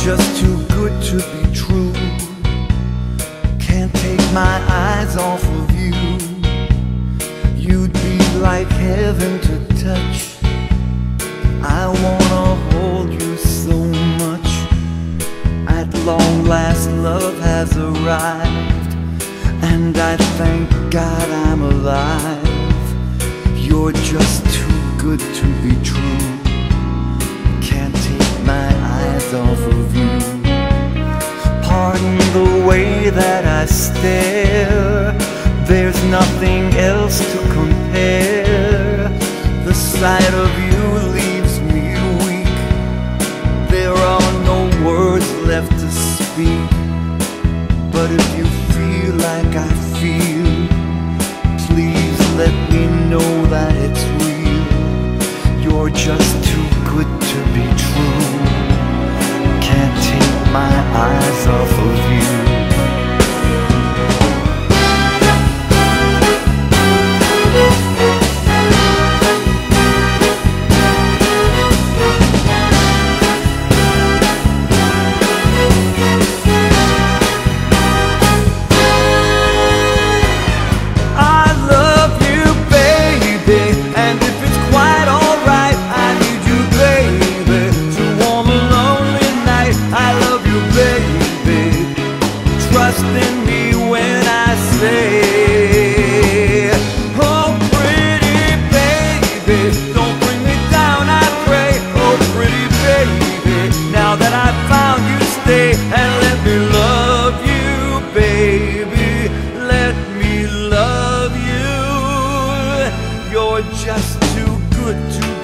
just too good to be true. Can't take my eyes off of you. You'd be like heaven to touch. I wanna hold you so much. At long last, love has arrived, and I thank God I'm alive. You're just too good to be true. Can't take my eyes off of you. Pardon the way that I stare. There's nothing else to compare. The sight of you leaves me weak. There are no words left to speak. But if you feel like I feel, please let me know that it's real. You're just too good to be true. Can't take my eyes off of you. Trust in me when I say, oh pretty baby, don't bring me down, I pray. Oh pretty baby, now that I've found you, stay and let me love you, baby. Let me love you. You're just too good to